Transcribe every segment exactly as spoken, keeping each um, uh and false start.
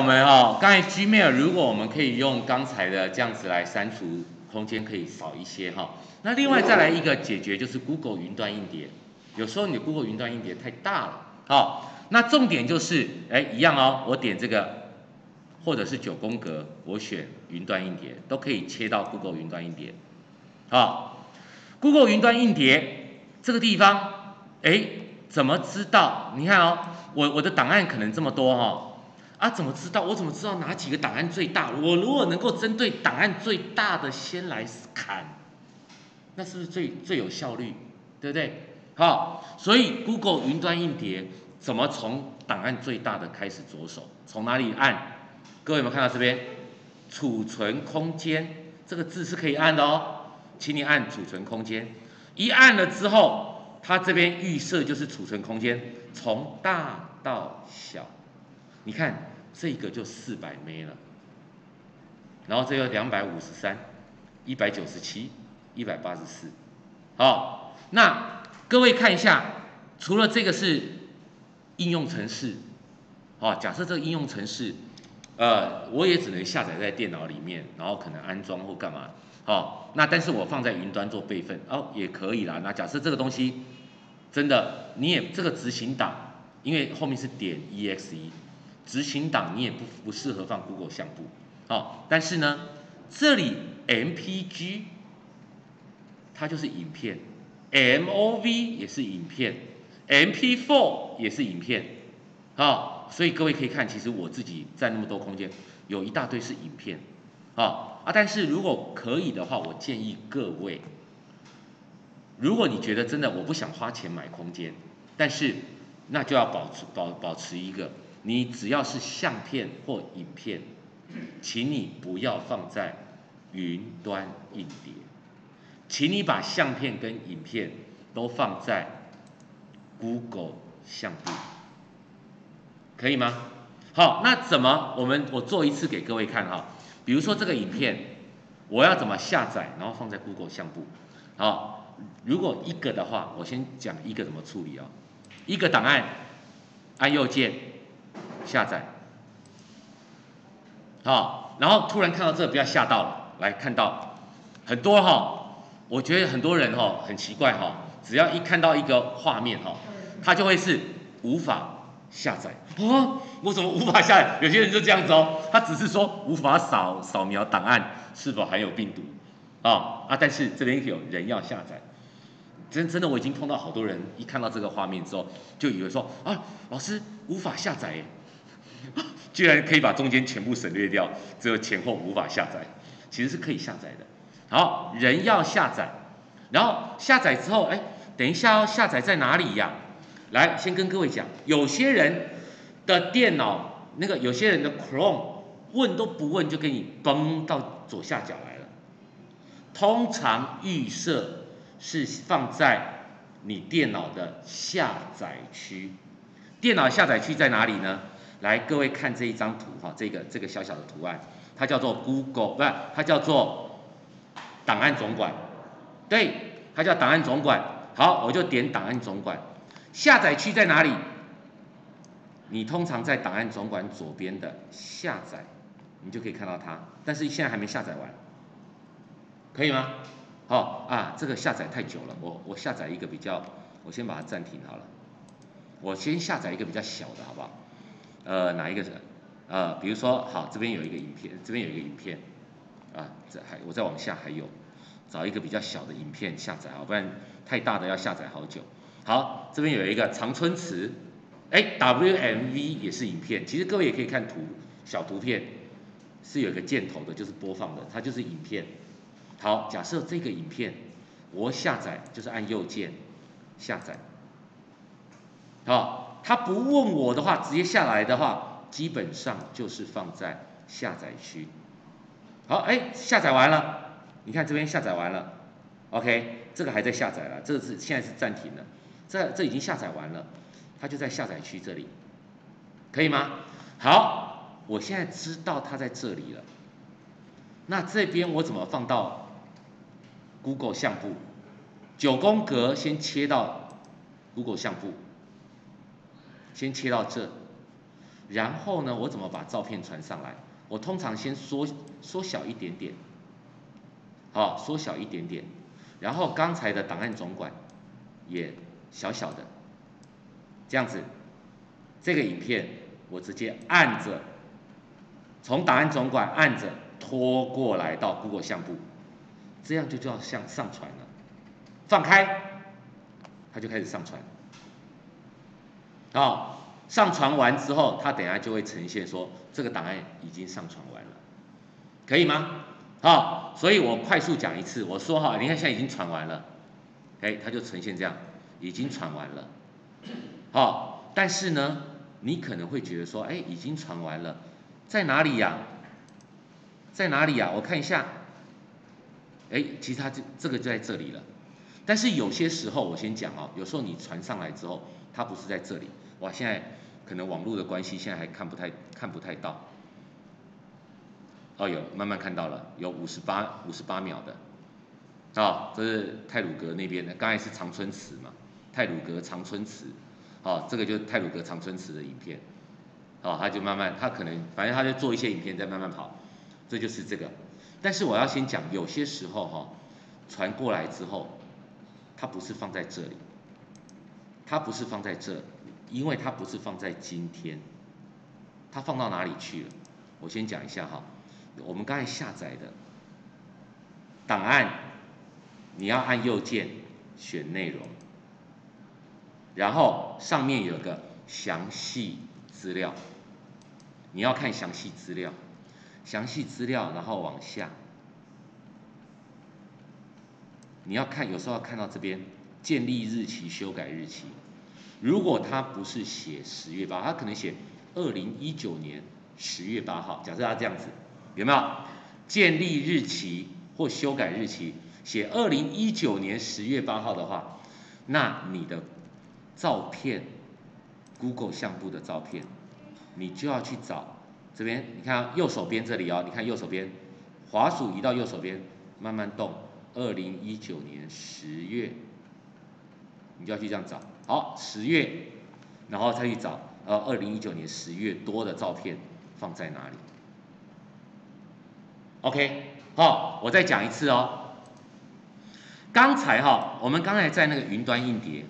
我们哦，刚才 Gmail 如果我们可以用刚才的这样子来删除，空间可以少一些哈。那另外再来一个解决就是 Google 云端硬碟，有时候你的 Google 云端硬碟太大了，好，那重点就是哎一样哦，我点这个或者是九宫格，我选云端硬碟，都可以切到 Google 云端硬碟，好 ，Google 云端硬碟这个地方，哎，怎么知道？你看哦，我我的档案可能这么多哈、哦。啊，怎么知道？我怎么知道哪几个档案最大？我如果能够针对档案最大的先来砍，那是不是最最有效率？对不对？好，所以 Google 云端硬碟怎么从档案最大的开始着手？从哪里按？各位有没有看到这边？储存空间这个字是可以按的哦，请你按储存空间。一按了之后，它这边预设就是储存空间从大到小。你看这个就四百 M 了，然后这个两百五十三、一百九十七、一百八十四，好，那各位看一下，除了这个是应用程式，好，假设这个应用程式，呃，我也只能下载在电脑里面，然后可能安装或干嘛，好，那但是我放在云端做备份，哦，也可以啦。那假设这个东西真的你也这个执行档，因为后面是点 E X E。执行档你也不不适合放 Google 相簿，好，但是呢，这里 M P G 它就是影片 ，M O V 也是影片 ，M P 四 也是影片，好，所以各位可以看，其实我自己占那么多空间，有一大堆是影片，好啊，但是如果可以的话，我建议各位，如果你觉得真的我不想花钱买空间，但是那就要保持保保持一个。你只要是相片或影片，请你不要放在云端硬碟，请你把相片跟影片都放在 Google 相簿，可以吗？好，那怎么我们我做一次给各位看哈，比如说这个影片，我要怎么下载，然后放在 Google 相簿，好，如果一个的话，我先讲一个怎么处理啊，一个档案按右键。下载，好，然后突然看到这个，不要吓到了，来看到很多哈，我觉得很多人哈很奇怪哈，只要一看到一个画面哈，他就会是无法下载啊，我怎么无法下载？有些人就这样子哦，他只是说无法扫扫描档案是否含有病毒啊啊，但是这边有人要下载。真真的，我已经碰到好多人，一看到这个画面之后，就以为说啊，老师无法下载耶。居然可以把中间全部省略掉，只有前后无法下载，其实是可以下载的。好，人要下载，然后下载之后，哎，等一下要下载在哪里呀？来，先跟各位讲，有些人的电脑那个，有些人的 Chrome 问都不问就给你崩到左下角来了。通常预设是放在你电脑的下载区，电脑下载区在哪里呢？来，各位看这一张图哈，这个这个小小的图案，它叫做 Google， 不是，它叫做档案总管，对，它叫档案总管。好，我就点档案总管，下载区在哪里？你通常在档案总管左边的下载，你就可以看到它，但是现在还没下载完，可以吗？好啊，这个下载太久了，我我下载一个比较，我先把它暂停好了，我先下载一个比较小的，好不好？呃，哪一个？呃，比如说，好，这边有一个影片，这边有一个影片，啊，这还我再往下还有，找一个比较小的影片下载啊，不然太大的要下载好久。好，这边有一个长春词，哎 ，W M V 也是影片，其实各位也可以看图，小图片是有一个箭头的，就是播放的，它就是影片。好，假设这个影片我下载，就是按右键下载，好。他不问我的话，直接下来的话，基本上就是放在下载区。好，哎，下载完了，你看这边下载完了 ，OK， 这个还在下载了，这个是现在是暂停了，这这已经下载完了，它就在下载区这里，可以吗？好，我现在知道它在这里了，那这边我怎么放到 Google 相簿？九宫格先切到 Google 相簿。先切到这， 然后呢，我怎么把照片传上来？我通常先缩缩小一点点，好，缩小一点点，然后刚才的档案总管也小小的，这样子，这个影片我直接按着，从档案总管按着拖过来到 Google 相簿，这样就叫像上传了。放开，它就开始上传。好，上传完之后，它等一下就会呈现说这个档案已经上传完了，可以吗？好，所以我快速讲一次，我说哈，你看现在已经传完了，哎，它就呈现这样，已经传完了。好，但是呢，你可能会觉得说，哎，已经传完了，在哪里呀？在哪里呀？我看一下，哎，其实它这这个就在这里了。但是有些时候，我先讲哦，有时候你传上来之后，它不是在这里。哇，现在可能网络的关系，现在还看不太看不太到。哦，有慢慢看到了，有五十八五十八秒的。哦，这是太鲁阁那边的，刚才是长春祠嘛，太鲁阁长春祠。哦，这个就是太鲁阁长春祠的影片。哦，他就慢慢，他可能反正他就做一些影片在慢慢跑，这就是这个。但是我要先讲，有些时候哈、哦，传过来之后。它不是放在这里，它不是放在这，因为它不是放在今天，它放到哪里去了？我先讲一下哈，我们刚才下载的档案，你要按右键选内容，然后上面有个详细资料，你要看详细资料，详细资料，然后往下。你要看，有时候要看到这边建立日期、修改日期。如果它不是写十月八，它可能写二零一九年十月八号。假设它这样子，有没有建立日期或修改日期写二零一九年十月八号的话，那你的照片 ，Google 相簿的照片，你就要去找这边。你看右手边这里哦，你看右手边，滑鼠移到右手边，慢慢动。二零一九年十月，你就要去这样找，好，十月，然后再去找，呃，二零一九年十月多的照片放在哪里 ？OK， 好，我再讲一次哦。刚才哈，我们刚才在那个云端硬碟，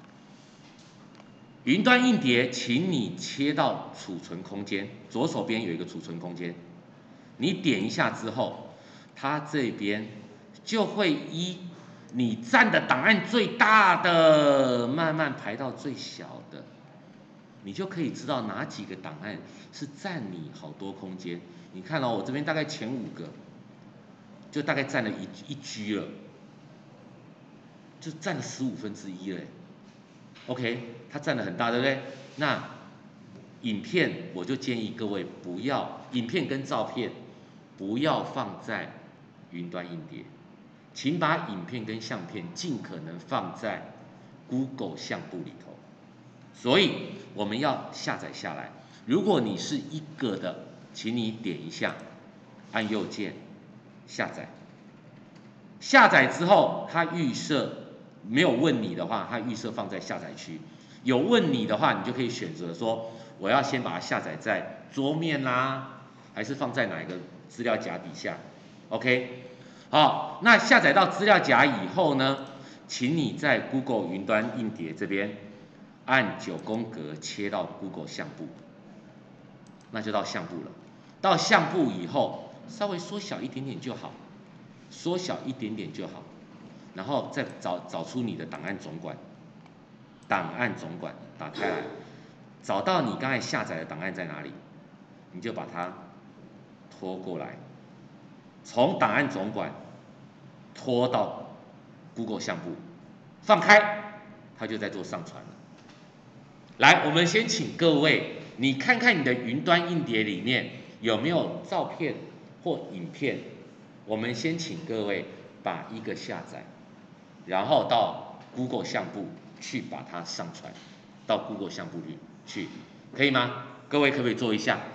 云端硬碟，请你切到储存空间，左手边有一个储存空间，你点一下之后，它这边。就会依你占的档案最大的，慢慢排到最小的，你就可以知道哪几个档案是占你好多空间。你看哦，我这边大概前五个，就大概占了一一 G 了，就占了十五分之一嘞。OK， 它占的很大，对不对？那影片我就建议各位不要，影片跟照片不要放在云端硬碟。请把影片跟相片尽可能放在 Google 相簿里头，所以我们要下载下来。如果你是一个的，请你点一下，按右键下载。下载之后，它预设没有问你的话，它预设放在下载区。有问你的话，你就可以选择说，我要先把它下载在桌面啦，还是放在哪一个资料夹底下 ？OK。好，那下载到资料夹以后呢，请你在 Google 云端硬碟这边按九宫格切到 Google 相簿，那就到相簿了。到相簿以后，稍微缩小一点点就好，缩小一点点就好，然后再找找出你的档案总管，档案总管打开来，找到你刚才下载的档案在哪里，你就把它拖过来，从档案总管拖到 Google 相簿，放开，它就在做上传了。来，我们先请各位，你看看你的云端硬碟里面有没有照片或影片。我们先请各位把一个下载，然后到 Google 相簿去把它上传到 Google 相簿里去，可以吗？各位可不可以做一下？